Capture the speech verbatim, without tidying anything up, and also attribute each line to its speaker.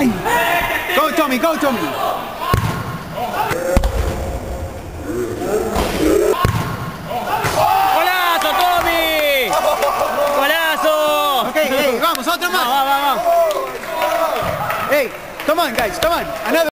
Speaker 1: Go Tommy, go Tommy.
Speaker 2: ¡Golazo, Tommy! ¡Golazo!
Speaker 1: Okay, hey, vamos, otro más.
Speaker 2: Vamos, vamos, vamos.
Speaker 1: Hey, come on guys, come on. Another